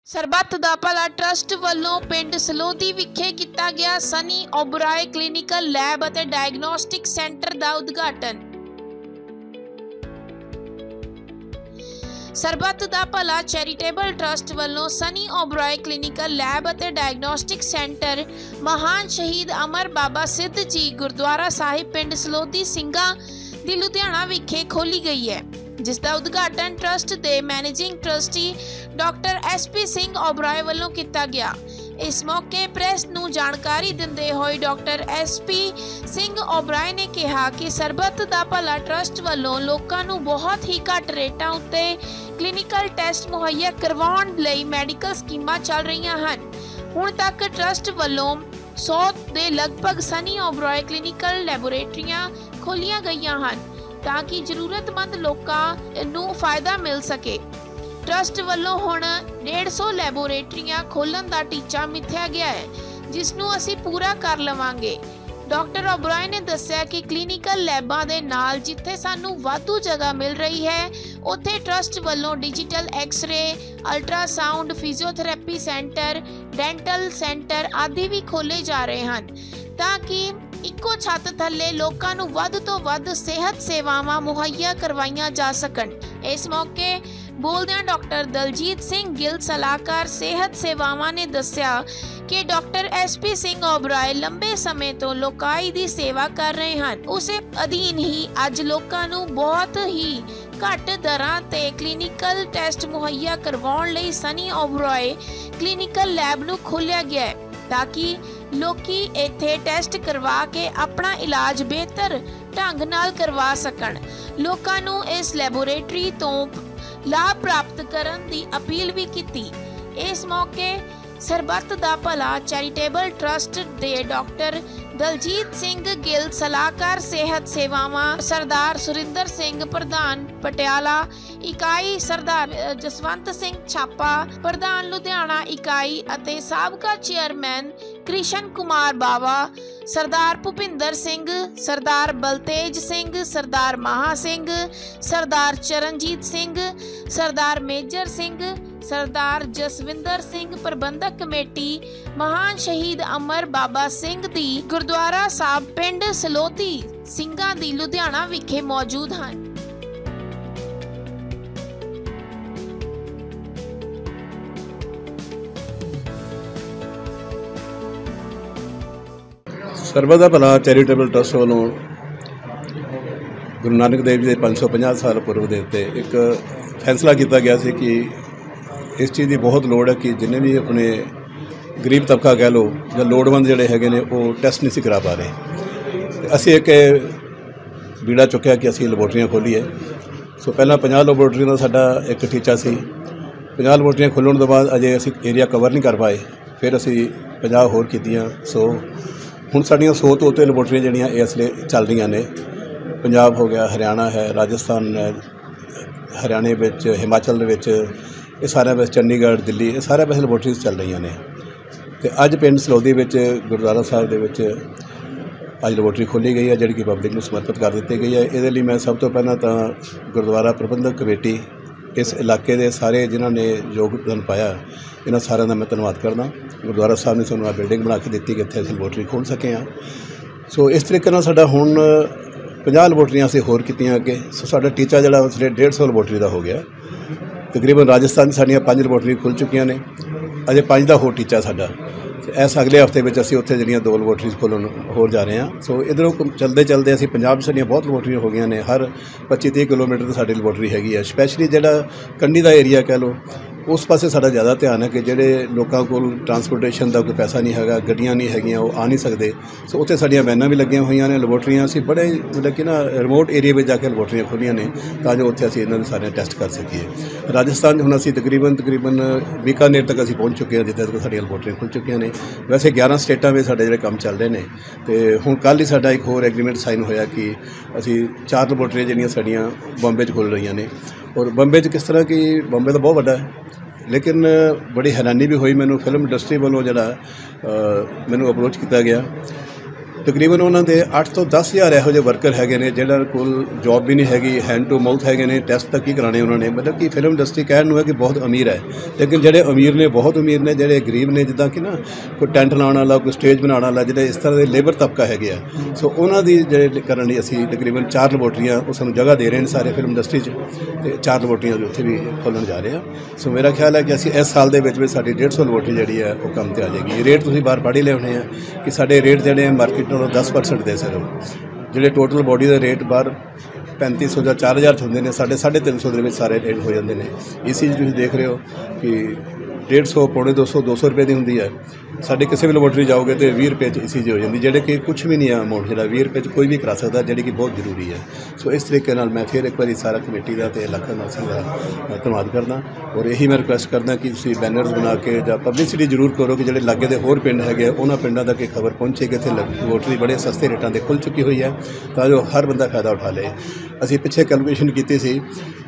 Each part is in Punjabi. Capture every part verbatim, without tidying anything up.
ਸਰਬੱਤ ਦਾ ਭਲਾ ट्रस्ट ਵੱਲੋਂ ਪਿੰਡ ਸਲੋਦੀ ਵਿਖੇ ਕੀਤਾ ਗਿਆ ਸਨੀ ਓਬਰਾਏ ਕਲੀਨਿਕਲ ਲੈਬ ਅਤੇ ਡਾਇਗਨੋਸਟਿਕ ਸੈਂਟਰ ਦਾ ਉਦਘਾਟਨ। ਸਰਬੱਤ ਦਾ ਭਲਾ ਚੈਰੀਟੇਬਲ ट्रस्ट ਵੱਲੋਂ ਸਨੀ ਓਬਰਾਏ ਕਲੀਨਿਕਲ ਲੈਬ ਅਤੇ ਡਾਇਗਨੋਸਟਿਕ ਸੈਂਟਰ ਮਹਾਨ ਸ਼ਹੀਦ ਅਮਰ ਬਾਬਾ ਸਿੱਧ ਜੀ ਗੁਰਦੁਆਰਾ ਸਾਹਿਬ ਪਿੰਡ ਸਲੋਦੀ ਸਿੰਘਾਂ ਦੀ ਲੁਧਿਆਣਾ ਵਿਖੇ ਖੋਲੀ गई है, जिसका उद्घाटन ट्रस्ट के managing trustee doctor S P Singh Oberoi वालों किया गया। इस मौके प्रेस नूं जानकारी दिंदे होए doctor S P Singh Oberoi ने कहा कि सरबत दा भला ट्रस्ट वालों लोकां नूं बहुत ही घट रेटां उत्ते क्लीनिकल टेस्ट मुहैया करवाउण लई मैडिकल स्कीमां चल रहीआं हन। हुण तक ट्रस्ट वालों सौ के लगभग सनी ओबराए क्लीनिकल लैबोरेटरियां खोलियां गईयां हन ताकि जरूरतमंद लोकां नूं फायदा मिल सके। ट्रस्ट वालों हुण डेढ़ सौ लैबोरेटरियां खोलण दा टीचा मिथ्या गया है, जिसनूं असीं पूरा कर लवांगे। डॉक्टर ओबराए ने दस्सिया कि क्लीनिकल लैबां दे नाल जिथे सानूं वाधू जगह मिल रही है, उत्थे ट्रस्ट वालों digital x-ray, ultrasound, physiotherapy centre, dental centre आदि भी खोले जा रहे हैं ताकि इक्को छत थले लोकां नूं वध तो वध सेहत सेवावां मुहैया करवाईयां जा सकन। इस मौके बोलदियां डॉक्टर दलजीत सिंह गिल सलाहकार सेहत सेवावां ने दस्सिया कि doctor S P Singh Oberoi लंबे समय तो लोकाई दी सेवा कर रहे हैं। उस अधीन ही अज लोकां नूं बहुत ही घट दरां ते क्लीनिकल टेस्ट मुहैया करवाउण लई सनी ओबराए क्लीनिकल लैब नूं खोलिया गया है ताकि लोकी इत्थे टेस्ट करवा के अपना इलाज बेहतर ढंग नाल करवा सकन। लोकां नूं इस लैबोरेटरी तो लाभ प्राप्त करन दी अपील भी की। इस मौके सरबत दा भला चैरिटेबल ट्रस्ट दे डॉक्टर दलजीत सिंह गिल सलाहकार सेहत सेवावां, सरदार सुरिंदर सिंह प्रधान पटियाला इकाई, सरदार जसवंत सिंह छापा प्रधान लुधियाना इकाई अते साबका चेयरमैन कृष्ण कुमार बावा, सरदार भुपिंदर सिंह, सरदार बलतेज सिंह, सरदार महा सिंह, सरदार चरणजीत सिंह, सरदार मेजर सिंह, सरदार जसविंदर सिंह प्रबंधक कमेटी महान शहीद अमर बाबा सिंह दी गुरुद्वारा साहब पिंड सलोती ਸਿੰਘਾਂ ਦੀ लुधियाना विखे मौजूद हैं। ਸਰਬਤ ਦਾ ਭਲਾ ਚੈਰੀਟੇਬਲ ਟਰਸਟ ਵੱਲੋਂ ਗੁਰੂ ਨਾਨਕ ਦੇਵ ਜੀ ਦੇ ਪੰਜ सौ पचास ਸਾਲ ਪੁਰਬ ਦੇ ਉੱਤੇ ਇੱਕ ਫੈਸਲਾ ਕੀਤਾ ਗਿਆ ਸੀ ਕਿ इस चीज़ की बहुत लोड़ है कि जिन्हें भी अपने गरीब तबका कह लो या लोड़वंद जोड़े है वो टैसट नहीं करा पा रहे। असी एक बीड़ा चुकया कि असी लैबोरेटरियां खोली है। सो पहला पचास लैबोरेटरियां का साडा एक टीचा सी। पचास लैबोरेटरियां खोलने तो बाद अजे असी एरिया कवर नहीं कर पाए, फिर असी पचास होर कीतियां। सो हुण साडियां सौ तो उत्ते लैबोरेटरियां जिहड़ियां इस लिए चल रही ने। पंजाब हो गया, हरियाणा है, राजस्थान है, हरियाणे विच, हिमाचल दे विच, ये सारे पास चंडीगढ़, दिल्ली, ये सारे पास लैबोरेटरीज चल रही ने। तो अज पिंड सलोदी गुरुद्वारा साहब के अज लैबोरेटरी खोली गई है जिहड़ी कि पब्लिक को समर्पित कर दी गई है। ये लिए मैं सब तो पहला तो गुरुद्वारा प्रबंधक कमेटी, इस इलाके के सारे जिन्होंने योगदान पाया, इन्होंने सारे का मैं धन्यवाद करना। गुरुद्वारा साहब ने सानू बिल्डिंग बना के दी कि इत्थे असीं लैबोरेटरी खोल सके हाँ। सो इस तरीके नाल साडा हुण पचास लैबोरेटरियां असीं होर कीतियां अगे। सो साडा टीचा जिहड़ा उसले डेढ़ सौ लैबोरेटरी का हो गया। तकरीबन राजस्थान साड़ियाँ पाँच लैबोरेटरी खुल चुकी ने, अजे पाँच का होर टीचा साडा। इस अगले हफ्ते में असीं उत्थे जिहड़ियां दो लैबोरेटरीज खोलन होर जा रहे हैं। सो इधरों चलते चलते असीं पंजाब साड़ियाँ बहुत लैबोरेटरी हो गई ने। हर पच्ची तीह किलोमीटर तो साडी लैबोरेटरी हैगी है। स्पैशली जिहड़ा कंढी का एरिया कह लो उस पासे साडा ज़्यादा ध्यान है कि जिहड़े लोगों को ट्रांसपोर्टेशन का कोई पैसा नहीं हैगा, गड्डियां नहीं हैगियां, वो आ नहीं सकते। सो उत्थे साडियां वैनां भी लगियां हुई ने। लैबोरेटरियां असीं बड़े मतलब कि ना रिमोट एरिया में जाके लैबोरेटरियां खोलियां ने तां जो उत्थे असीं इन्हां दे सारे टेस्ट कर सकीए। राजस्थान हुण असीं तकरीबन तकरीबन बीकानेर तक असीं पहुँच चुके हैं जिथे तक साडियां लैबोरेटरियां खुल चुकियां ने। वैसे ग्यारह स्टेटां में साडे जिहड़े काम चल रहे हैं। तो हुण कल ही साडा एक होर एग्रीमेंट साइन होया कि असीं चार लैबोरेटरियां जिहड़ियां साडियां बॉम्बे च खोल रही ने। और बॉम्बे च किस तरह की बॉम्बे तो बहुत वड्डा है, लेकिन बड़ी हैरानी भी हुई मैनू फिल्म इंडस्ट्री वालों जरा मैनू अप्रोच किया गया। ਤਕਰੀਬਨ ਉਹਨਾਂ ਦੇ ਅੱਠ ਤੋਂ ਦਸ ਹਜ਼ਾਰ ਇਹੋ ਜਿਹੇ ਵਰਕਰ ਹੈਗੇ ਨੇ ਜਿਹਨਾਂ ਕੋਲ ਜੋਬ ਵੀ ਨਹੀਂ ਹੈਗੀ, ਹੈਂਡ ਟੂ ਮਾਊਥ ਹੈਗੇ ਨੇ, ਟੈਸਟ ਤੱਕ ਹੀ ਕਰਾਣੇ ਉਹਨਾਂ ਨੇ। ਮਤਲਬ ਕਿ ਫਿਲਮ ਇੰਡਸਟਰੀ ਕਹਿਣ ਨੂੰ ਹੈ ਕਿ ਬਹੁਤ ਅਮੀਰ ਹੈ, ਲੇਕਿਨ ਜਿਹੜੇ ਅਮੀਰ ਨੇ ਬਹੁਤ ਅਮੀਰ ਨੇ, ਜਿਹੜੇ ਗਰੀਬ ਨੇ ਜਿੱਦਾਂ ਕਿ ਨਾ ਕੋਈ ਟੈਂਟ ਲਾਉਣ ਵਾਲਾ, ਕੋਈ ਸਟੇਜ ਬਣਾਉਣ ਵਾਲਾ, ਜਿਹੜੇ ਇਸ ਤਰ੍ਹਾਂ ਦੇ ਲੇਬਰ ਤਬਕਾ ਹੈਗੇ ਆ, ਸੋ ਉਹਨਾਂ ਦੀ ਜਿਹੜੇ ਕਰਨ ਲਈ ਅਸੀਂ ਤਕਰੀਬਨ ਚਾਰ ਲੈਬੋਰਟਰੀਆਂ ਉਹ ਸਾਨੂੰ ਜਗ੍ਹਾ ਦੇ ਰਹੇ ਨੇ ਸਾਰੇ ਫਿਲਮ ਇੰਡਸਟਰੀ 'ਚ, ਅਤੇ ਚਾਰ ਲੈਬੋਰਟਰੀਆਂ ਉੱਥੇ ਵੀ ਖੋਲ੍ਹਣ ਜਾ ਰਹੇ ਆ। ਸੋ ਮੇਰਾ ਖਿਆਲ ਹੈ ਕਿ ਅਸੀਂ ਇਸ ਸਾਲ ਦੇ ਵਿੱਚ ਵੀ ਸਾਡੀ ਡੇਢ ਸੌ ਲੈਬੋਰਟਰੀ ਜਿਹੜੀ ਹੈ ਉਹ ਕੰਮ 'ਤੇ ਆ ਜਾਏਗੀ। ਰੇਟ ਤੁਸੀਂ ਬਾਹਰ ਪੜ੍ਹ ਹੀ ਲਿਆਉਣੇ ਆ ਕਿ ਸਾਡੇ ਰੇਟ ਜਿਹੜੇ ਆ ਮਾਰਕੀਟ ਨਾਲੋਂ ਦਸ ਪਰਸੈਂਟ ਦੇ ਸਿਰਫ, ਜਿਹੜੇ ਟੋਟਲ ਬੋਡੀ ਦੇ ਰੇਟ ਬਾਹਰ ਪੈਂਤੀ ਸੌ ਜਾਂ ਚਾਰ ਹਜ਼ਾਰ 'ਚ ਹੁੰਦੇ ਨੇ, ਸਾਡੇ ਸਾਢੇ ਤਿੰਨ ਸੌ ਦੇ ਵਿੱਚ ਸਾਰੇ ਰੇਟ ਹੋ ਜਾਂਦੇ ਨੇ। ਇਸੀ 'ਚ ਤੁਸੀਂ ਦੇਖ ਰਹੇ ਹੋ ਕਿ ਡੇਢ ਸੌ ਪੌਣੇ ਦੋ ਸੌ ਦੋ ਸੌ ਰੁਪਏ ਦੀ ਹੁੰਦੀ ਹੈ, ਸਾਡੇ ਕਿਸੇ ਵੀ ਲੈਬੋਰਟਰੀ ਜਾਓਗੇ ਤਾਂ ਵੀਹ ਰੁਪਏ 'ਚ ਇਸੀ 'ਚ ਹੋ ਜਾਂਦੀ, ਜਿਹੜੇ ਕਿ ਕੁਛ ਵੀ ਨਹੀਂ ਹੈ ਅਮਾਊਂਟ, ਜਿਹੜਾ ਵੀਹ ਰੁਪਏ 'ਚ ਕੋਈ ਵੀ ਕਰਾ ਸਕਦਾ, ਜਿਹੜੀ ਕਿ ਬਹੁਤ ਜ਼ਰੂਰੀ ਹੈ। ਸੋ ਇਸ ਤਰੀਕੇ ਨਾਲ ਮੈਂ ਫਿਰ ਇੱਕ ਵਾਰੀ ਸਾਰਾ ਕਮੇਟੀ ਦਾ ਅਤੇ ਇਲਾਕਾ ਨਿਵਾਸੀ ਦਾ ਧੰਨਵਾਦ ਕਰਦਾ, ਔਰ ਇਹੀ ਮੈਂ ਰਿਕੁਐਸਟ ਕਰਦਾ ਕਿ ਤੁਸੀਂ ਬੈਨਰਸ ਬਣਾ ਕੇ ਜਾਂ ਪਬਲਿਸਿਟੀ ਜ਼ਰੂਰ ਕਰੋ ਕਿ ਜਿਹੜੇ ਲਾਗੇ ਦੇ ਹੋਰ ਪਿੰਡ ਹੈਗੇ ਆ ਉਹਨਾਂ ਪਿੰਡਾਂ ਤੱਕ ਇਹ ਖਬਰ ਪਹੁੰਚੇ ਕਿ ਇੱਥੇ ਲੈਬੋਰਟਰੀ ਬੜੇ ਸਸਤੇ ਰੇਟਾਂ 'ਤੇ ਖੁੱਲ੍ਹ ਚੁੱਕੀ ਹੋਈ ਹੈ, ਤਾਂ ਜੋ ਹਰ ਬੰਦਾ ਫਾਇਦਾ ਉਠਾ ਲਏ। ਅਸੀਂ ਪਿੱਛੇ ਕੈਲਕੂਲੇਸ਼ਨ ਕੀਤੀ ਸੀ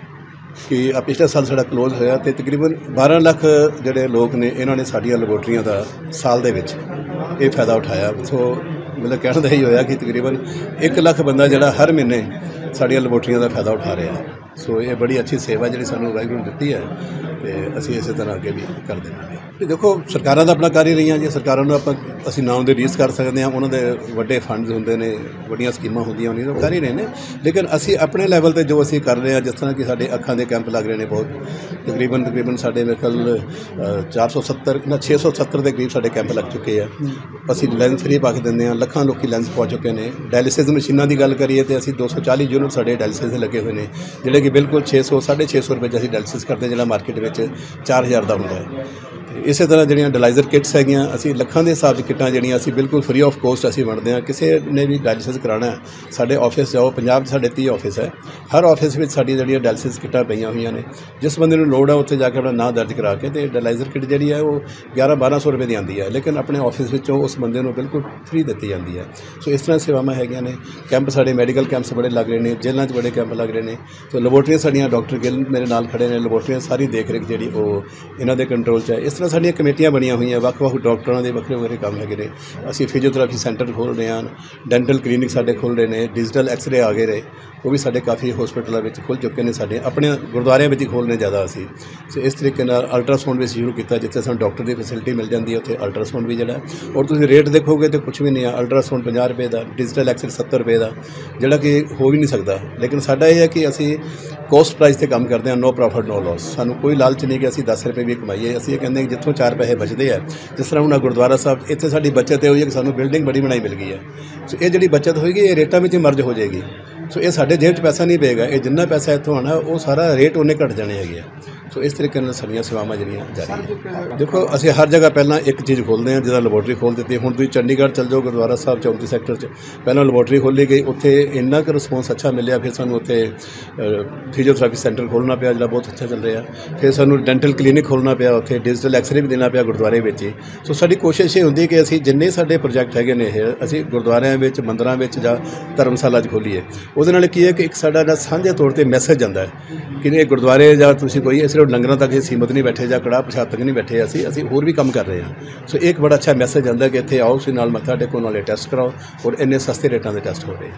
ਕਿ ਆ ਪਿਛਲੇ ਸਾਲ ਸਾਡਾ ਕਲੋਜ਼ ਹੋਇਆ ਅਤੇ ਤਕਰੀਬਨ ਬਾਰਾਂ ਲੱਖ ਜਿਹੜੇ ਲੋਕ ਨੇ ਇਹਨਾਂ ਨੇ ਸਾਡੀਆਂ ਲੈਬੋਰਟਰੀਆਂ ਦਾ ਸਾਲ ਦੇ ਵਿੱਚ ਇਹ ਫਾਇਦਾ ਉਠਾਇਆ। ਸੋ ਮਤਲਬ ਕਹਿਣ ਦਾ ਇਹੀ ਹੋਇਆ ਕਿ ਤਕਰੀਬਨ ਇੱਕ ਲੱਖ ਬੰਦਾ ਜਿਹੜਾ ਹਰ ਮਹੀਨੇ ਸਾਡੀਆਂ ਲੈਬੋਰਟਰੀਆਂ ਦਾ ਫਾਇਦਾ ਉਠਾ ਰਿਹਾ। ਸੋ ਇਹ ਬੜੀ ਅੱਛੀ ਸੇਵਾ ਜਿਹੜੀ ਸਾਨੂੰ ਵਾਹਿਗੁਰੂ ਨੇ ਦਿੱਤੀ ਹੈ, ਅਤੇ ਅਸੀਂ ਇਸੇ ਤਰ੍ਹਾਂ ਅੱਗੇ ਵੀ ਕਰਦੇ ਰਹਾਂਗੇ। ਅਤੇ ਦੇਖੋ ਸਰਕਾਰਾਂ ਦਾ ਆਪਣਾ ਕਰ ਹੀ ਰਹੀਆਂ ਜੀ, ਸਰਕਾਰਾਂ ਨੂੰ ਆਪਾਂ ਅਸੀਂ ਨਾਮ ਦੇ ਰੀਸ ਕਰ ਸਕਦੇ ਹਾਂ, ਉਹਨਾਂ ਦੇ ਵੱਡੇ ਫੰਡਸ ਹੁੰਦੇ ਨੇ, ਵੱਡੀਆਂ ਸਕੀਮਾਂ ਹੁੰਦੀਆਂ ਹੁੰਦੀਆਂ ਉਹ ਕਰ ਹੀ ਰਹੇ ਨੇ, ਲੇਕਿਨ ਅਸੀਂ ਆਪਣੇ ਲੈਵਲ 'ਤੇ ਜੋ ਅਸੀਂ ਕਰ ਰਹੇ ਹਾਂ, ਜਿਸ ਤਰ੍ਹਾਂ ਕਿ ਸਾਡੇ ਅੱਖਾਂ ਦੇ ਕੈਂਪ ਲੱਗ ਰਹੇ ਨੇ ਬਹੁਤ, ਤਕਰੀਬਨ ਤਕਰੀਬਨ ਸਾਡੇ ਮੇਰੇ ਖਿਆਲ ਚਾਰ ਸੌ ਸੱਤਰ ਨਾ ਛੇ ਸੌ ਸੱਤਰ ਦੇ ਕਰੀਬ ਸਾਡੇ ਕੈਂਪ ਲੱਗ ਚੁੱਕੇ ਆ। ਅਸੀਂ ਲੈਂਸ ਫਰੀ ਪਾ ਕੇ ਦਿੰਦੇ ਹਾਂ, ਲੱਖਾਂ ਲੋਕੀ ਲੈਂਸ ਪਾ ਚੁੱਕੇ ਨੇ। ਡਾਇਲਿਸਿਸ ਮਸ਼ੀਨਾਂ ਦੀ ਗੱਲ ਕਰੀਏ ਤਾਂ ਅਸੀਂ ਦੋ ਸੌ ਚਾਲੀ ਯੂਨਿਟ ਸਾਡੇ ਡਾਇਲਿਸਿਸ ਦੇ ਲੱਗੇ ਹੋਏ ਨੇ, ਜਿਹੜੇ ਕਿ ਬਿਲਕੁਲ ਛੇ ਸੌ ਸਾਢੇ ਛੇ ਸੌ ਰੁਪਏ 'ਚ ਅਸੀਂ ਡਾਇਲਿਸਿਸ ਕਰਦੇ, ਜਿਹੜਾ ਮਾਰਕੀਟ ਵਿੱਚ ਚਾਰ ਹਜ਼ਾਰ ਦਾ ਹੁੰਦਾ ਹੈ। ਇਸੇ ਤਰ੍ਹਾਂ ਜਿਹੜੀਆਂ ਡਾਇਲਾਈਜ਼ਰ ਕਿੱਟਸ ਹੈਗੀਆਂ, ਅਸੀਂ ਲੱਖਾਂ ਦੇ ਹਿਸਾਬ 'ਚ ਕਿੱਟਾਂ ਜਿਹੜੀਆਂ ਅਸੀਂ ਬਿਲਕੁਲ ਫਰੀ ਆਫ ਕੋਸਟ ਅਸੀਂ ਵੰਡਦੇ ਹਾਂ। ਕਿਸੇ ਨੇ ਵੀ ਡਾਇਲਿਸਿਸ ਕਰਾਉਣਾ ਸਾਡੇ ਆਫਿਸ ਜਾਓ, ਪੰਜਾਬ 'ਚ ਸਾਡੇ ਤੀਹ ਆਫਿਸ ਹੈ, ਹਰ ਆਫਿਸ ਵਿੱਚ ਸਾਡੀ ਜਿਹੜੀਆਂ ਡਾਇਲਿਸਿਸ ਕਿੱਟਾਂ ਪਈਆਂ ਹੋਈਆਂ ਨੇ, ਜਿਸ ਬੰਦੇ ਨੂੰ ਲੋੜ ਹੈ ਉੱਥੇ ਜਾ ਕੇ ਆਪਣਾ ਨਾਂ ਦਰਜ ਕਰਾ ਕੇ ਅਤੇ ਡਾਇਲਾਈਜ਼ਰ ਕਿੱਟ ਜਿਹੜੀ ਹੈ ਉਹ ਗਿਆਰਾਂ ਬਾਰਾਂ ਸੌ ਰੁਪਏ ਦੀ ਆਉਂਦੀ ਹੈ, ਲੇਕਿਨ ਆਪਣੇ ਆਫਿਸ ਵਿੱਚੋਂ ਉਸ ਬੰਦੇ ਨੂੰ ਬਿਲਕੁਲ ਫਰੀ ਦਿੱਤੀ ਜਾਂਦੀ ਹੈ। ਸੋ ਇਸ ਤਰ੍ਹਾਂ ਸੇਵਾਵਾਂ ਹੈਗੀਆਂ ਨੇ। ਕੈਂਪ ਸਾਡੇ ਮੈਡੀਕਲ ਕੈਂਪਸ ਬੜੇ ਲੱਗ ਰਹੇ ਨੇ, ਜੇਲ੍ਹਾਂ 'ਚ ਬੜੇ ਕੈਂਪ ਲੱਗ ਰਹੇ ਨੇ। ਸੋ ਲੈਬੋਰਟਰੀਆਂ ਸਾਡੀਆਂ ਡਾਕਟਰ ਗਿੱਲ ਮੇਰੇ ਨਾਲ ਖੜੇ ਨੇ, ਲੈਬੋਰਟਰੀਆਂ ਸਾਰੀ ਦੇਖ ਰੇਖ ਜਿਹੜੀ ਉਹ ਇਹਨਾਂ ਦੇ ਕੰਟਰੋਲ 'ਚ ਹੈ। ਇਸ ਤਰ੍ਹਾਂ ਸਾਡੀਆਂ ਕਮੇਟੀਆਂ ਬਣੀਆਂ ਹੋਈਆਂ, ਵੱਖ-ਵੱਖ ਡਾਕਟਰਾਂ ਦੇ ਵੱਖਰੇ ਵੱਖਰੇ ਕੰਮ ਹੈਗੇ ਨੇ। ਅਸੀਂ ਫਿਜ਼ੀਓਥੈਰੇਪੀ ਸੈਂਟਰ ਖੋਲ੍ਹ ਰਹੇ ਹਾਂ, ਡੈਂਟਲ ਕਲੀਨਿਕ ਸਾਡੇ ਖੁੱਲ੍ਹ ਰਹੇ ਨੇ, ਡਿਜੀਟਲ ਐਕਸਰੇ ਆ ਗਏ ਨੇ, ਉਹ ਵੀ ਸਾਡੇ ਕਾਫੀ ਹੋਸਪਿਟਲਾਂ ਵਿੱਚ ਖੁੱਲ੍ਹ ਚੁੱਕੇ ਨੇ। ਸਾਡੇ ਆਪਣੇ ਗੁਰਦੁਆਰਿਆਂ ਵਿੱਚ ਹੀ ਖੋਲ੍ਹਣੇ ਜ਼ਿਆਦਾ ਅਸੀਂ। ਸੋ ਇਸ ਤਰੀਕੇ ਨਾਲ ਅਲਟਰਾਸਾਊਂਡ ਵੀ ਸ਼ੁਰੂ ਕੀਤਾ, ਜਿੱਥੇ ਸਾਨੂੰ ਡਾਕਟਰ ਦੀ ਫੈਸਿਲਿਟੀ ਮਿਲ ਜਾਂਦੀ ਹੈ ਉੱਥੇ ਅਲਟਰਾਸਾਊਂਡ ਵੀ ਜਿਹੜਾ, ਔਰ ਤੁਸੀਂ ਰੇਟ ਦੇਖੋਗੇ ਤਾਂ ਕੁਛ ਵੀ ਨਹੀਂ ਆ। ਅਲਟਰਾਸਾਊਂਡ ਪੰਜਾਹ ਰੁਪਏ ਦਾ, ਡਿਜੀਟਲ ਐਕਸਰੇ ਸੱਤਰ ਰੁਪਏ ਦਾ, ਜਿਹੜਾ ਕਿ ਹੋ ਵੀ ਨਹੀਂ ਸਕਦਾ। ਲੇਕਿਨ ਸਾਡਾ ਇਹ ਹੈ ਕਿ ਅਸੀਂ ਕੋਸਟ ਪ੍ਰਾਈਸ 'ਤੇ ਕੰਮ ਕਰਦੇ ਹਾਂ, ਨੋ ਪ੍ਰੋਫਿਟ ਨੋ ਲਾਸ। ਸਾਨੂੰ ਕੋਈ ਲਾਲਚ ਨਹੀਂ ਕਿ ਅਸੀਂ ਦਸ ਰੁਪਏ ਵੀ ਕਮਾਈਏ। ਅਸੀਂ ਇਹ ਕਹਿੰਦੇ ਕਿ ਜਿੱਥੋਂ ਚਾਰ ਪੈਸੇ ਬਚਦੇ ਆ, ਜਿਸ ਤਰ੍ਹਾਂ ਹੁਣ ਗੁਰਦੁਆਰਾ ਸਾਹਿਬ, ਇੱਥੇ ਸਾਡੀ ਬੱਚਤ ਇਹ ਹੋਈ ਹੈ ਕਿ ਸਾਨੂੰ ਬਿਲਡਿੰਗ ਬੜੀ ਬਣਾਈ ਮਿਲ ਗਈ ਹੈ। ਸੋ ਇਹ ਜਿਹੜੀ ਬੱਚਤ ਹੋਏਗੀ ਇਹ ਰੇਟਾਂ ਵਿੱਚ ਹੀ ਮਰਜ ਹੋ ਜਾਏਗੀ। ਸੋ ਇਹ ਸਾਡੇ ਜੇਬ 'ਚ ਪੈਸਾ ਨਹੀਂ ਪਏਗਾ, ਇਹ ਜਿੰਨਾ ਪੈਸਾ ਇੱਥੋਂ ਆਉਣਾ ਉਹ ਸਾਰਾ ਰੇਟ ਉਹਨੇ ਘੱਟ ਜਾਣੇ ਹੈਗੇ ਆ। ਸੋ ਇਸ ਤਰੀਕੇ ਨਾਲ ਸਾਡੀਆਂ ਸੇਵਾਵਾਂ ਜਿਹੜੀਆਂ ਜਾਰੀ ਹੈ। ਦੇਖੋ ਅਸੀਂ ਹਰ ਜਗ੍ਹਾ ਪਹਿਲਾਂ ਇੱਕ ਚੀਜ਼ ਖੋਲ੍ਹਦੇ ਹਾਂ, ਜਿਹਦਾ ਲੈਬੋਰਟਰੀ ਖੋਲ੍ਹ ਦਿੱਤੀ। ਹੁਣ ਤੁਸੀਂ ਚੰਡੀਗੜ੍ਹ ਚੱਲ ਜਾਓ, ਗੁਰਦੁਆਰਾ ਸਾਹਿਬ ਚੌਂਤੀ ਸੈਕਟਰ 'ਚ ਪਹਿਲਾਂ ਲੈਬੋਰਟਰੀ ਖੋਲ੍ਹੀ ਗਈ, ਉੱਥੇ ਇੰਨਾ ਕੁ ਰਿਸਪੌਂਸ ਅੱਛਾ ਮਿਲਿਆ। ਫਿਰ ਸਾਨੂੰ ਉੱਥੇ ਫਿਜ਼ੀਓਥੈਰੇਪੀ ਸੈਂਟਰ ਖੋਲ੍ਹਣਾ ਪਿਆ, ਜਿਹੜਾ ਬਹੁਤ ਅੱਛਾ ਚੱਲ ਰਿਹਾ। ਫਿਰ ਸਾਨੂੰ ਡੈਂਟਲ ਕਲੀਨਿਕ ਖੋਲ੍ਹਣਾ ਪਿਆ, ਉੱਥੇ ਡਿਜੀਟਲ ਐਕਸਰੇ ਵੀ ਦੇਣਾ ਪਿਆ ਗੁਰਦੁਆਰੇ ਵਿੱਚ ਹੀ। ਸੋ ਸਾਡੀ ਕੋਸ਼ਿਸ਼ ਇਹ ਹੁੰਦੀ ਕਿ ਅਸੀਂ ਜਿੰਨੇ ਸਾਡੇ ਪ੍ਰੋਜੈਕਟ ਹੈਗੇ ਨੇ ਇਹ ਅਸੀਂ ਗੁਰਦੁਆਰਿਆਂ ਵਿੱਚ, ਮੰਦਰਾਂ ਵਿੱਚ ਜਾਂ ਧਰਮਸ਼ਾਲਾ 'ਚ ਖੋਲ੍ਹੀਏ। ਉਹਦੇ ਨਾਲ ਕੀ ਹੈ ਕਿ ਇੱਕ ਸਾਡਾ ਨਾ ਸਾਂਝੇ ਤੌਰ 'ਤੇ ਮੈਸੇਜ ਜਾਂਦਾ ਹੈ ਕਿ ਇਹ ਗੁਰਦੁਆਰੇ ਜਾਂ ਤੁਸੀਂ ਕੋਈ ਸਿਰਫ ਲੰਗਰਾਂ ਤੱਕ ਹੀ ਸੀਮਤ ਨਹੀਂ ਬੈਠੇ ਜਾਂ ਕੜਾਹ ਪ੍ਰਸ਼ਾਦ ਤੱਕ ਨਹੀਂ ਬੈਠੇ, ਅਸੀਂ ਅਸੀਂ ਹੋਰ ਵੀ ਕੰਮ ਕਰ ਰਹੇ ਹਾਂ। ਸੋ ਇੱਕ ਬੜਾ ਅੱਛਾ ਮੈਸੇਜ ਆਉਂਦਾ ਕਿ ਇੱਥੇ ਆਓ, ਤੁਸੀਂ ਨਾਲ ਮੱਥਾ ਟੇਕੋ, ਨਾਲੇ ਟੈਸਟ ਕਰਾਓ, ਔਰ ਇੰਨੇ ਸਸਤੇ ਰੇਟਾਂ ਦੇ ਟੈਸਟ ਹੋ ਰਹੇ।